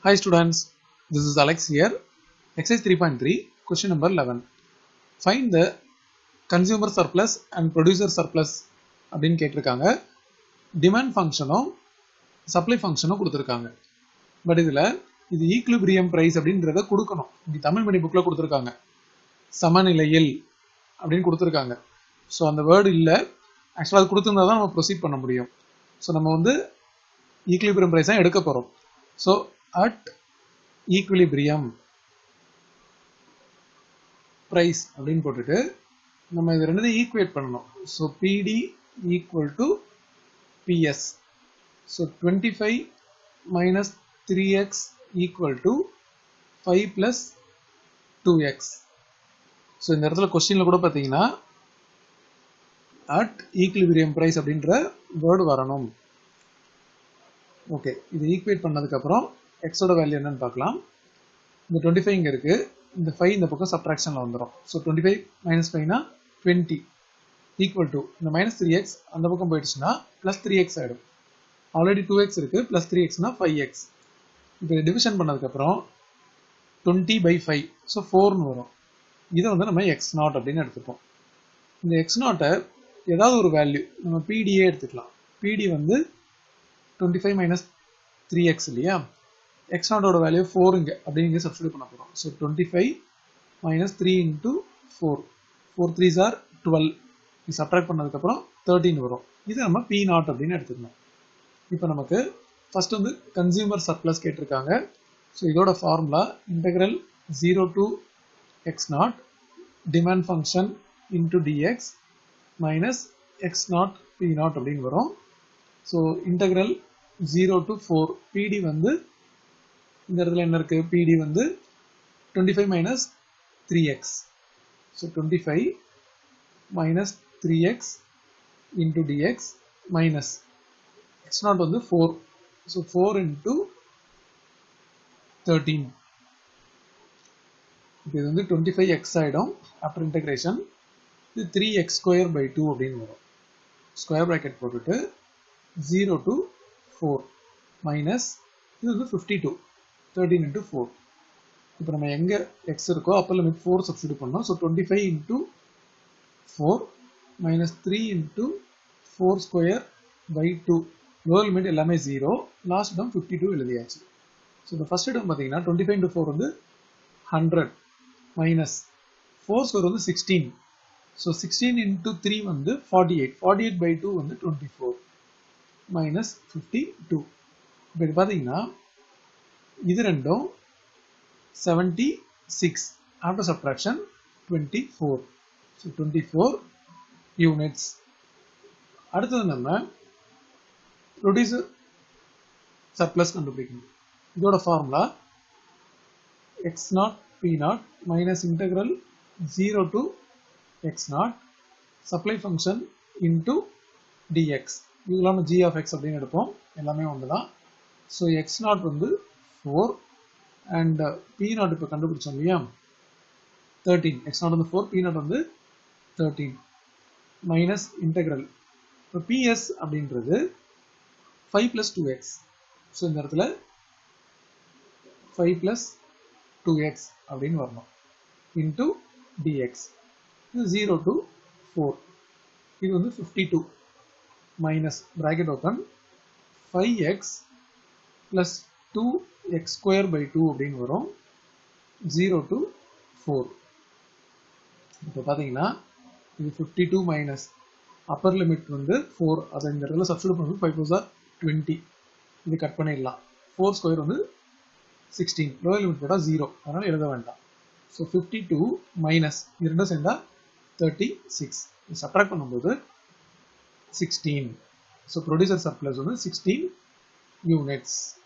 Hi students, this is Alex here. Exercise 3.3, question number 11. Find the consumer surplus and producer surplus அப்படின்னு கேட்டிருக்காங்க. Demand functionம் supply functionம் கொடுத்திருக்காங்க. But இதுல இது equilibrium price அப்படின்றத கொடுக்கணும். இங்க தமிழ் மணி புக்ல கொடுத்திருக்காங்க. சமநிலையில் அப்படின்னு கொடுத்திருக்காங்க. ஸோ அந்த வேர்டு இல்லை. ஆக்சுவலாக அது கொடுத்துருந்தா தான் நம்ம ப்ரொசீட் பண்ண முடியும். ஸோ நம்ம வந்து ஈக்லிபிரியம் பிரைஸ் தான் எடுக்க போகிறோம். ஸோ at equilibrium price அப்படின்னு போட்டுட்டு நம்ம இது ரெண்டையும் ஈக்குவேட் பண்ணணும். So PD equal to PS. So 25 minus 3x equal to 5 plus 2x. So இந்த இடத்துல கொஸ்டின்ல கூட பார்த்தீங்கன்னா at equilibrium price அப்படின்ற வேர்டு வரணும். ஓகே, இது ஈக்குவேட் பண்ணதுக்கப்புறம் எக்ஸோட வேல்யூ என்னன்னு பார்க்கலாம். இந்த 25 இங்கே இருக்கு, இந்த 5 இந்த பக்கம் சப்ட்ராக்ஷனில் வந்துடும். ஸோ 25 minus 5 20 ஈக்குவல் டு இந்த மைனஸ் 3x அந்த பக்கம் போயிடுச்சுன்னா ப்ளஸ் 3x ஆகிடும். ஆல்ரெடி 2x இருக்கு, ப்ளஸ் 3xனா 5x. இப்போ டிவிஷன் பண்ணதுக்கப்புறம் 20/5, ஸோ 4ன்னு வரும். இதை வந்து நம்ம x0 அப்படின்னு எடுத்துப்போம். இந்த x0 ஏதாவது ஒரு வேல்யூ நம்ம PDயே எடுத்துக்கலாம். PD வந்து 25 minus 3x இல்லையா, x0 வேல்யூ 4 இங்கே அப்படிங்க சப்ஸ்டிட்யூட் பண்ண போகிறோம். So 25 minus 3 into 4, 4 3s are 12. இது சப்ட்ராக்ட் பண்ணதுக்கப்புறம் 13 வரும். இது நம்ம P0 அப்படின்னு எடுத்துக்கணும். இப்போ நமக்கு ஃபர்ஸ்ட் வந்து கன்சியூமர் சர்ப்ளஸ் கேட்டிருக்காங்க. ஸோ இதோட formula integral 0 to x0 demand function into dx minus x0 P0 அப்படின்னு வரும். ஸோ இன்டெக்ரல் 0 to 4 PD வந்து இந்த இடத்துல என்ன இருக்கு, PD வந்து 25 minus 3x. So 25 minus 3x into dx minus x0 வந்து 4. So 4 into 13. இப்போ இது வந்து 25x ஆகிடும் ஆஃப்டர் இன்டெகிரேஷன். இது 3x square by 2 அப்படின்னு வரும். ஸ்கொயர் ப்ராக்கெட் போட்டுட்டு 0 to 4 மைனஸ் இது வந்து 52, 13 into 4. இப்போ நம்ம எங்கே எக்ஸ் இருக்கோ அப்போ லிமிட் 4 சப்ஸ்டிட்யூட் பண்ணோம். So 25 into 4 minus 3 into 4 square by 2. Lower limit எல்லாமே 0, லாஸ்ட் டேர்ம் 52 எழுதியாச்சு. ஸோ இந்த ஃபர்ஸ்ட் டேர்ம் பார்த்தீங்கன்னா 25 into 4 வந்து 100 மைனஸ் 4 ஸ்கொயர் வந்து 16. ஸோ 16 into 3 வந்து 48, 48 by 2 வந்து 24 மைனஸ் 52. இப்போ இது பார்த்தீங்கன்னா இது ரெண்டும் 76 ஆஃப்டர் சப்ட்ராக்ஷன் 24. So 24 units. அடுத்தது நம்ம ப்ரொடியூசர் சர்ப்ளஸ் கண்டுபிடிக்கணும். இதோட formula x0 P0 minus integral 0 to x0 supply function into dx. இதெல்லாம் g of x அப்படின்னு எடுப்போம், எல்லாமே ஒன்று தான். ஸோ x0 வந்து 4 அண்ட் P0 இப்போ கண்டுபிடிச்சோம் இல்லையா 13. x0 வந்து 4, P0 வந்து 13 மைனஸ் இன்டெக்ரல். இப்போ PS அப்படின்றது 5 plus 2x. ஸோ இந்த இடத்துல 5 plus 2x அப்படின்னு வரணும் இன்டு dx. இது 0 to 4. இது வந்து 52 minus bracket open 5x plus 2x square by 2 அப்படின்னு வரும் 0 to 4. இப்போ பார்த்தீங்கன்னா இது 52 மைனஸ் அப்பர் லிமிட் வந்து 4, அதை இந்த இடத்துல சப்ஸ்டிட்யூட் பண்ணும்போது 5 4s are 20. இது கட் பண்ணிடலாம். 4 ஸ்கொயர் வந்து 16, லோவர் லிமிட் போட்டால் 0, அதனால் எழுத வேண்டாம். ஸோ 52 மைனஸ் இது ரெண்டும் சேர்ந்தா 36. இது சப்ட்ராக்ட் பண்ணும்போது 16. ஸோ ப்ரொடியூசர் சர்ப்ளஸ் வந்து 16 யூனிட்ஸ்.